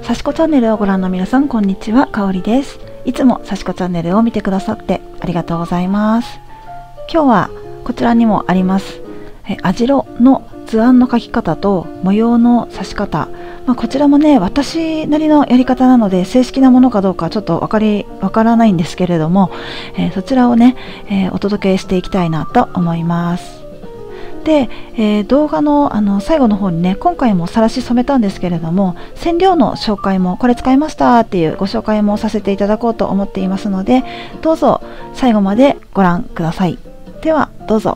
さしこチャンネルをご覧の皆さん、こんにちは、かおりです。いつもさしこチャンネルを見てくださってありがとうございます。今日はこちらにもあります網代の図案の描き方と模様の刺し方、こちらもね、私なりのやり方なので正式なものかどうかちょっとわからないんですけれども、そちらをね、お届けしていきたいなと思います。で、動画の、最後の方にね、今回もさらし染めたんですけれども、染料の紹介も、これ使いましたっていうご紹介もさせていただこうと思っていますので、どうぞ最後までご覧ください。ではどうぞ。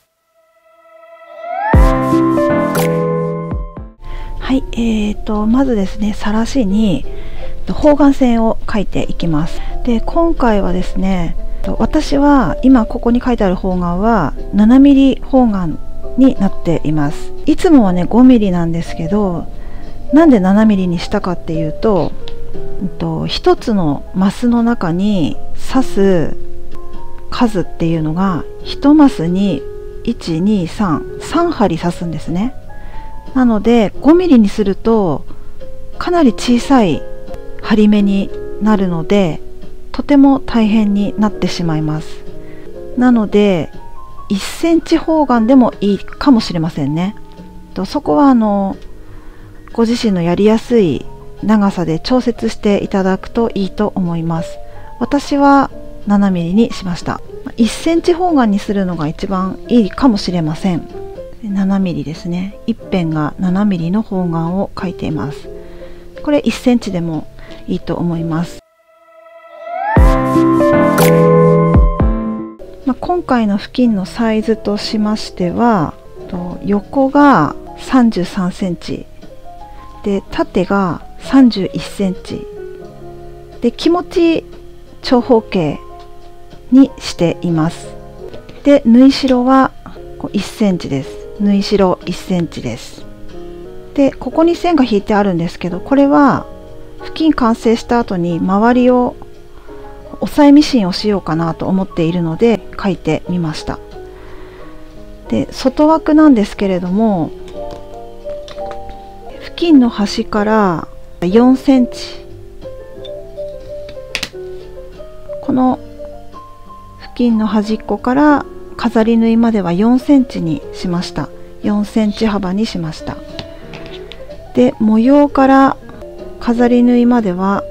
はい、まずですね、さらしに方眼線を描いていきます。で、今回はですね、私は今ここに書いてある方眼は 7mm 方眼になっています。いつもはね 5mm なんですけど、なんで 7mm にしたかっていうと、一つのマスの中に刺す数っていうのが1マスに3針刺すんですね。なので 5mm にするとかなり小さい針目になるので、とても大変になってしまいます。なので1センチ方眼でもいいかもしれませんね。そこはご自身のやりやすい長さで調節していただくといいと思います。私は 7mm にしました。1センチ方眼にするのが一番いいかもしれません。7mm ですね。一辺が 7mm の方眼を描いています。これ1センチでもいいと思います。今回の付近のサイズとしましては、横が33センチで縦が31センチで、気持ち長方形にしています。で、縫い代は1センチです。縫い代1センチです。で、ここに線が引いてあるんですけど、これは付近完成した後に周りを押さえミシンをしようかなと思っているので描いてみました。で、外枠なんですけれども、付近の端から4センチ、この付近の端っこから飾り縫いまでは4センチにしました。4センチ幅にしました。で、模様から飾り縫いまでは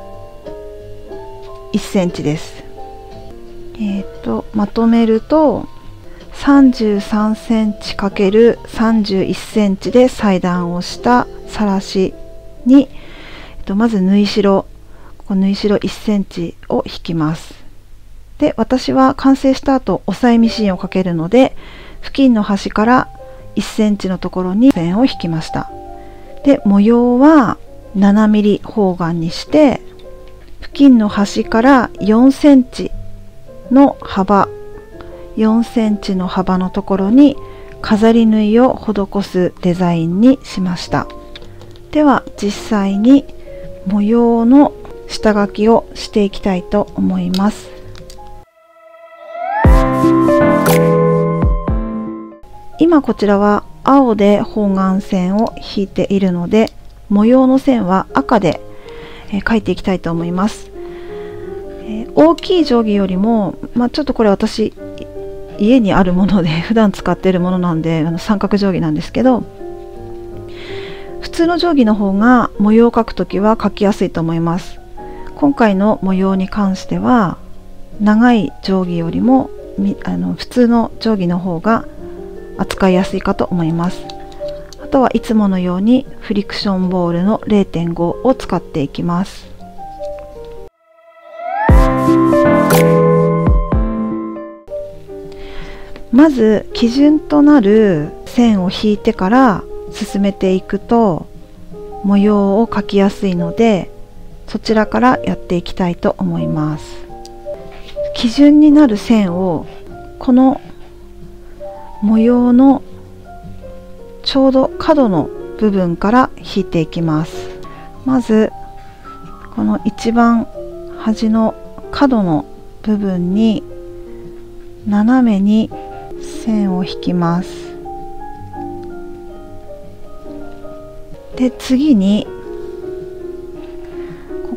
1センチです。まとめると33センチ ×31 センチで裁断をしたさらしに、まず縫い代、ここ縫い代1センチを引きます。で、私は完成した後押さえミシンをかけるので、付近の端から1センチのところに線を引きました。で、模様は 7mm 方眼にして、付近の端から4センチの幅、4センチの幅のところに飾り縫いを施すデザインにしました。では実際に模様の下書きをしていきたいと思います。今こちらは青で方眼線を引いているので、模様の線は赤で描いていきたいと思います。大きい定規よりも、ちょっとこれ私家にあるもので普段使っているものなんで三角定規なんですけど、普通の定規の方が模様を描くときは描きやすいと思います。今回の模様に関しては長い定規よりも普通の定規の方が扱いやすいかと思います。あとはいつものようにフリクションボールの 0.5 を使っていきます。まず基準となる線を引いてから進めていくと模様を描きやすいので、そちらからやっていきたいと思います。基準になる線をこの模様のちょうど角の部分から引いていきます。まずこの一番端の角の部分に斜めに線を引きます。で、次に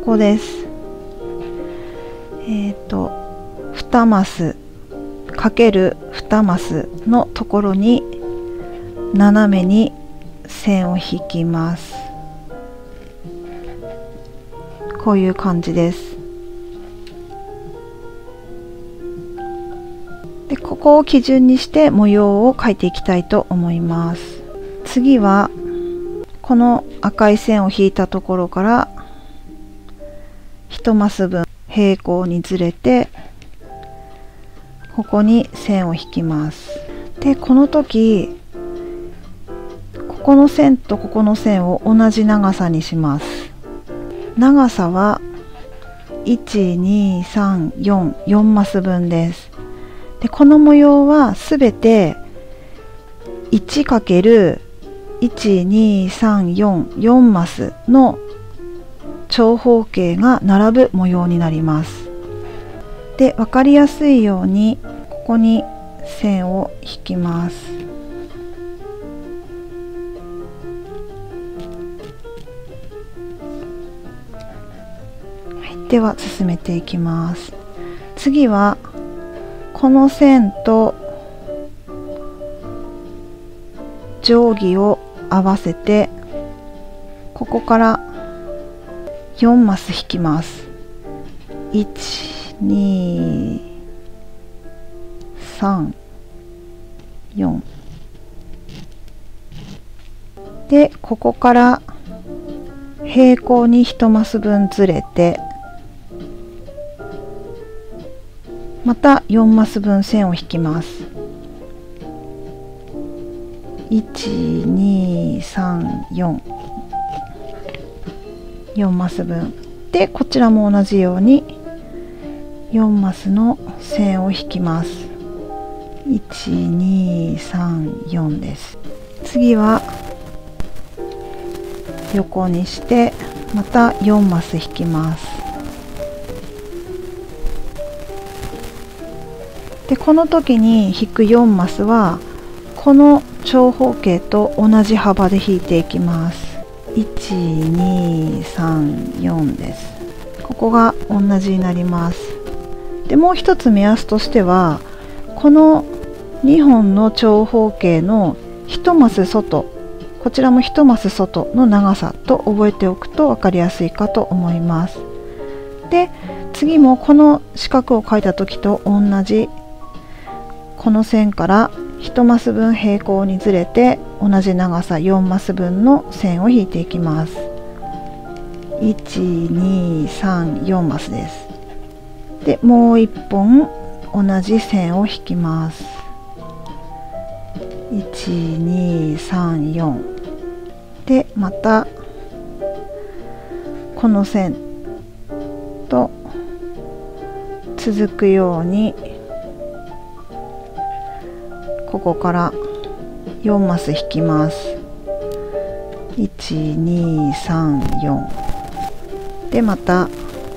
こです。2マスかける2マスのところに斜めに線を引きます。こういう感じです。で、ここを基準にして模様を描いていきたいと思います。次はこの赤い線を引いたところから1マス分平行にずれて、ここに線を引きます。で、この時ここの線とここの線を同じ長さにします。長さは1、2、3、4、4マス分です。で、この模様はすべて 1×1、2、3、4、4マスの長方形が並ぶ模様になります。で、分かりやすいようにここに線を引きます。はい、では進めていきます。次はこの線と定規を合わせて、ここから4マス引きます。1、2、3、4で、ここから平行に1マス分ずれて、また4マス分線を引きます。1、2、3、4、4マス分で、こちらも同じように4マスの線を引きます。1、2、3、4です。次は横にしてまた4マス引きます。で、この時に引く4マスはこの長方形と同じ幅で引いていきます。1、2、3、4です。ここが同じになります。で、もう一つ目安としては、この2本の長方形の1マス外、こちらも1マス外の長さと覚えておくと分かりやすいかと思います。で、次もこの四角を描いた時と同じこの線から1マス分平行にずれて、同じ長さ4マス分の線を引いていきます。1、2、3、4マスです。で、もう1本同じ線を引きます。1、2、3、4で、またこの線と続くようにここから4マス引きます。1、2、3、4で、また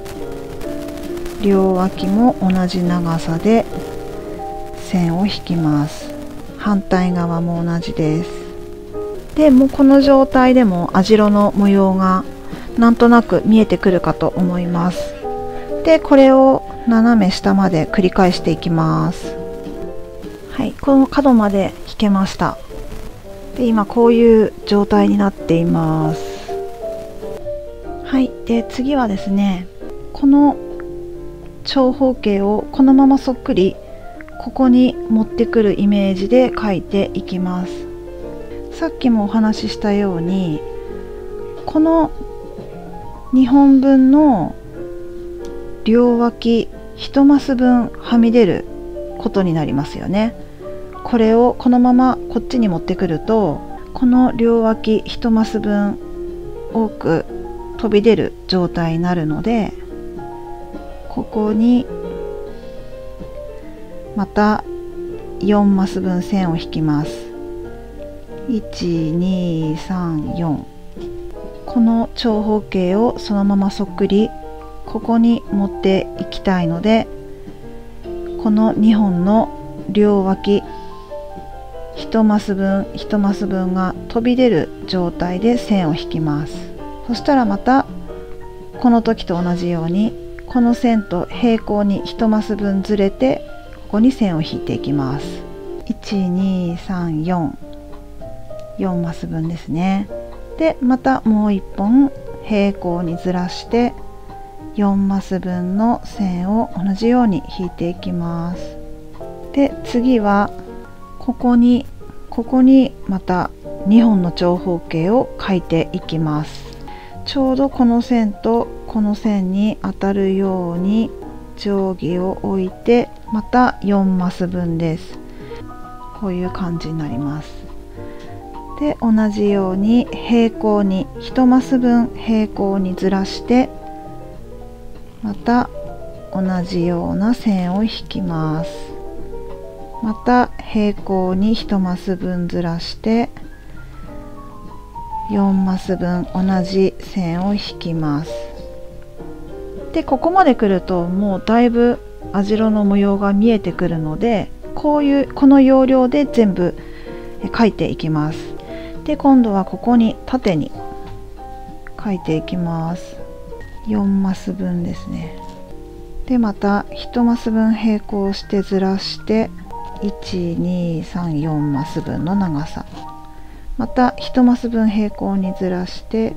両脇も同じ長さで線を引きます。反対側も同じです。で、もうこの状態でも網代の模様がなんとなく見えてくるかと思います。で、これを斜め下まで繰り返していきます。はい、この角まで引けました。で、今こういう状態になっています。はい、で、次はですね、この長方形をこのままそっくりここに持ってくるイメージで描いていきます。さっきもお話ししたように、この2本分の両脇1マス分はみ出ることになりますよね。これをこのままこっちに持ってくると、この両脇1マス分多く飛び出る状態になるので、ここにまた4マス分線を引きます。1、2、3、4。この長方形をそのままそっくりここに持っていきたいので、この2本の両脇1マス分1マス分が飛び出る状態で線を引きます。そしたらまたこの時と同じようにこの線と平行に1マス分ずれてここに線を引いていきます。1234、4マス分ですね。でまたもう1本平行にずらして4マス分の線を同じように引いていきます。で次はここにまた2本の長方形を描いていきます。ちょうどこの線とこの線に当たるように定規を置いてまた4マス分です。こういう感じになります。で同じように平行に1マス分平行にずらしてまた同じような線を引きます。また平行に1マス分ずらして4マス分同じ線を引きます。でここまで来るともうだいぶ網代の模様が見えてくるので、この要領で全部描いていきます。で今度はここに縦に描いていきます。4マス分ですね。でまた1マス分平行してずらして1234マス分の長さ、また1マス分平行にずらして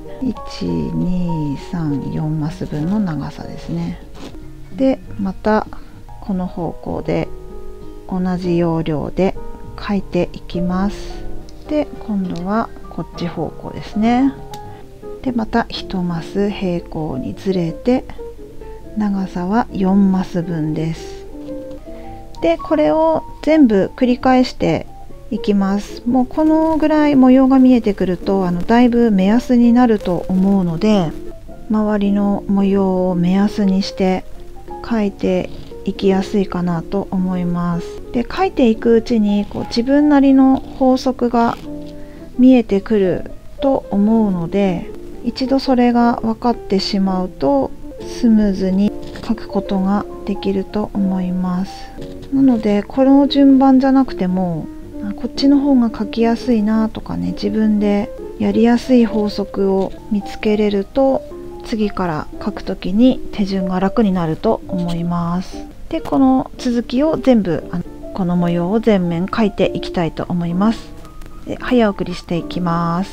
1234マス分の長さですね。でまたこの方向で同じ要領で描いていきます。で今度はこっち方向ですね。でまた1マス平行にずれて長さは4マス分です。でこれを全部繰り返していきます。もうこのぐらい模様が見えてくるとだいぶ目安になると思うので、周りの模様を目安にして描いていきやすいかなと思います。で描いていくうちに自分なりの法則が見えてくると思うので、一度それが分かってしまうとスムーズに描くことができると思います。なのでこの順番じゃなくてもこっちの方が描きやすいなとかね、自分でやりやすい法則を見つけれると次から描くときに手順が楽になると思います。でこの続きを全部この模様を全面描いていきたいと思います。で早送りしていきます。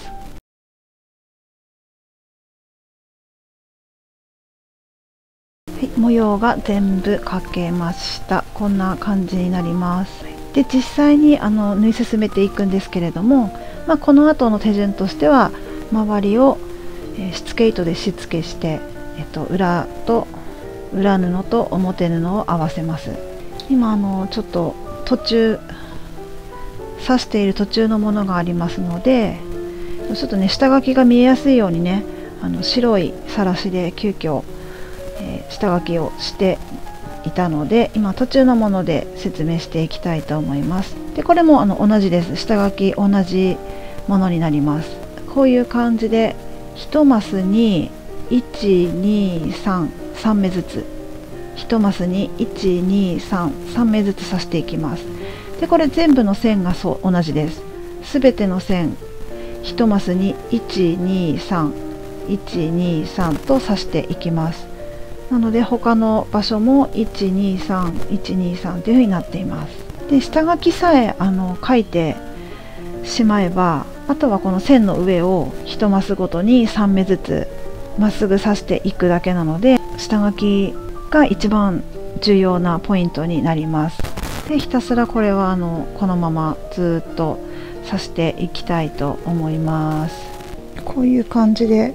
はい、模様が全部描けました。こんな感じになります。で実際に縫い進めていくんですけれども、この後の手順としては周りを、しつけ糸でしつけして、裏布と表布を合わせます。今ちょっと刺している途中のものがありますので、ちょっとね下書きが見えやすいようにね白いさらしで急遽下書きをしていたので、今途中のもので説明していきたいと思います。でこれも同じです。下書き同じものになります。こういう感じで1マスに123目ずつ、1マスに123目ずつ刺していきます。でこれ全部の線が同じです。すべての線1マスに123と刺していきます。なので他の場所も123というふうになっています。で下書きさえ書いてしまえば、あとはこの線の上を1マスごとに3目ずつまっすぐ刺していくだけなので、下書きが一番重要なポイントになります。でひたすらこれはこのままずっと刺していきたいと思います。こういう感じで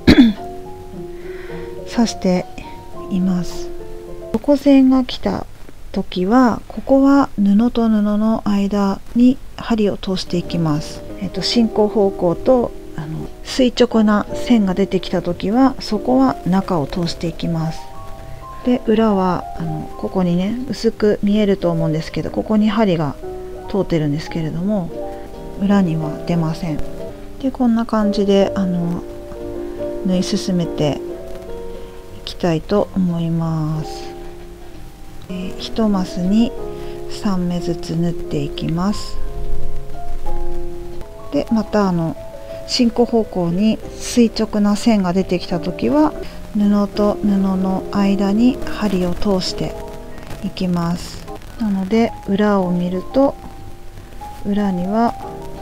刺しています。横線が来た時はここは布と布の間に針を通していきます。進行方向と垂直な線が出てきた時はそこは中を通していきます。で裏はここにね薄く見えると思うんですけど、ここに針が通ってるんですけれども裏には出ません。でこんな感じで縫い進めていきたいと思います。1マスに3目ずつ縫っていきます。でまた進行方向に垂直な線が出てきた時は布と布の間に針を通していきます。なので裏を見ると裏には、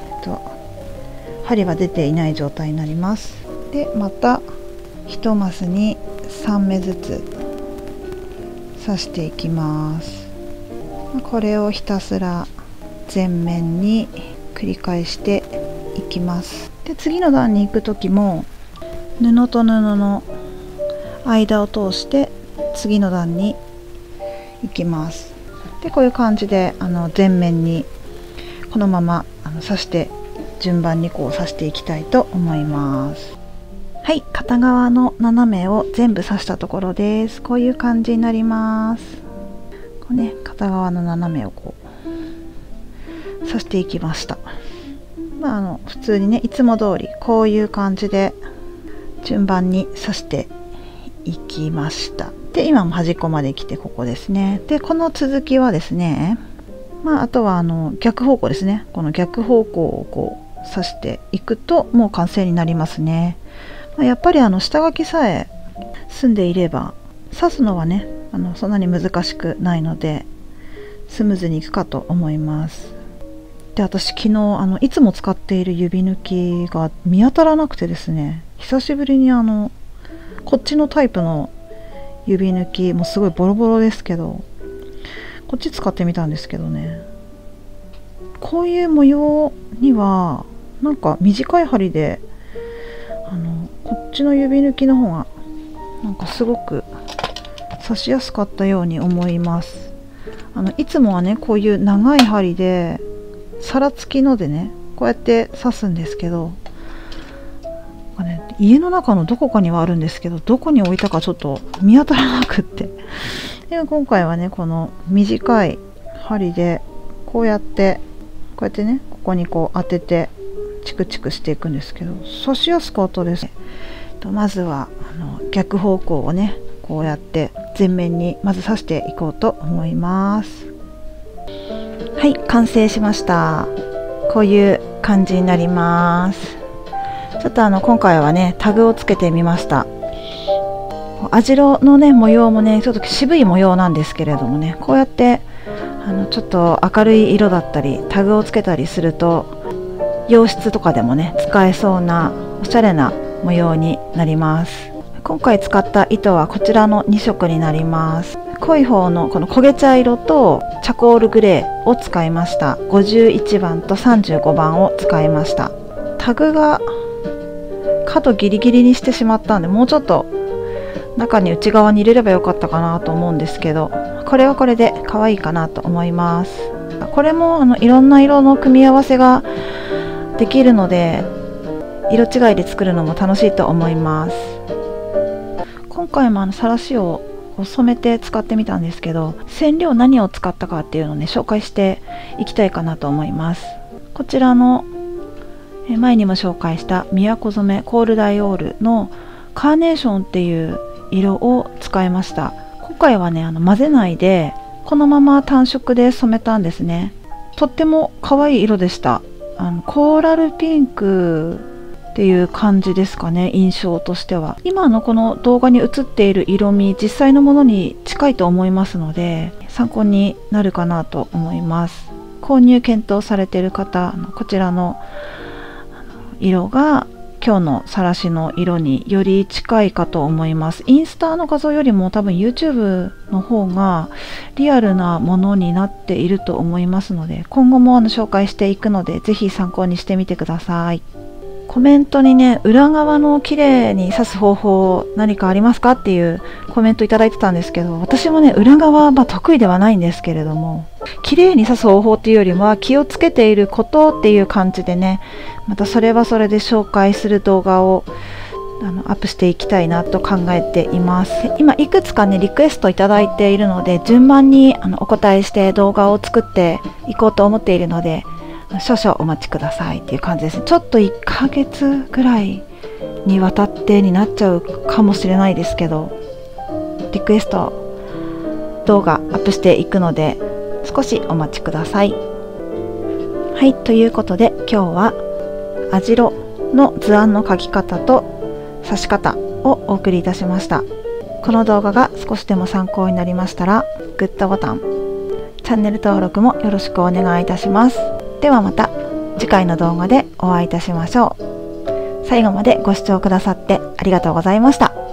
針が出ていない状態になります。でまた1マスに3目ずつ刺していきます。これをひたすら全面に繰り返していきます。で次の段に行く時も布と布の間を通して次の段に行きます。でこういう感じで全面にこのまま刺して順番にこう刺していきたいと思います。はい、片側の斜めを全部刺したところです。こういう感じになります。こうね、片側の斜めをこう刺していきました。普通にね、いつも通りこういう感じで順番に刺していきました。で今も端っこまで来てここですね。でこの続きはですね、あとは逆方向ですね。この逆方向をこう刺していくともう完成になりますね。やっぱり下書きさえ済んでいれば刺すのはねそんなに難しくないのでスムーズにいくかと思います。で私昨日いつも使っている指抜きが見当たらなくてですね、久しぶりにこっちのタイプの指抜きもすごいボロボロですけどこっち使ってみたんですけどね、こういう模様にはなんか短い針でこっちの指抜きの方がなんかすごく刺しやすかったように思います。いつもはねこういう長い針で皿付きのでねこうやって刺すんですけど、家の中のどこかにはあるんですけどどこに置いたかちょっと見当たらなくってで今回はねこの短い針でこうやってねここにこう当ててチクチクしていくんですけど刺しやすかったです。まずは逆方向をねこうやって全面にまず刺していこうと思います。はい、完成しました。こういう感じになります。ちょっと今回はねタグをつけてみました。網代のね模様もねちょっと渋い模様なんですけれどもね、こうやってちょっと明るい色だったりタグをつけたりすると洋室とかでもね使えそうなおしゃれな模様になります。今回使った糸はこちらの2色になります。濃い方のこの焦げ茶色とチャコールグレーを使いました。51番と35番を使いました。タグが角ギリギリにしてしまったんでもうちょっと中に内側に入れればよかったかなと思うんですけど、これはこれで可愛いかなと思います。これもいろんな色の組み合わせができるので色違いで作るのも楽しいと思います。今回もさらしを染めて使ってみたんですけど、染料何を使ったかっていうのをね紹介していきたいかなと思います。こちらの前にも紹介した宮古染めコールダイオールのカーネーションっていう色を使いました。今回はね混ぜないでこのまま単色で染めたんですね。とっても可愛い色でした。コーラルピンクっていう感じですかね、印象としては。今のこの動画に映っている色味実際のものに近いと思いますので参考になるかなと思います。購入検討されている方こちらの色が今日のさらしの色により近いかと思います。インスタの画像よりも多分 YouTube の方がリアルなものになっていると思いますので今後も紹介していくのでぜひ参考にしてみてください。コメントにね裏側の綺麗に刺す方法何かありますかっていうコメントいただいてたんですけど、私もね裏側得意ではないんですけれども綺麗に刺す方法っていうよりは気をつけていることっていう感じでね、またそれはそれで紹介する動画をアップしていきたいなと考えています。今いくつかねリクエストいただいているので順番にお答えして動画を作っていこうと思っているので少々お待ちくださいっていう感じですね。ちょっと1ヶ月ぐらいにわたってになっちゃうかもしれないですけどリクエスト動画アップしていくので少しお待ちください。はい、ということで今日は網代の図案の描き方と刺し方をお送りいたしました。この動画が少しでも参考になりましたら、グッドボタン、チャンネル登録もよろしくお願いいたします。ではまた次回の動画でお会いいたしましょう。最後までご視聴くださってありがとうございました。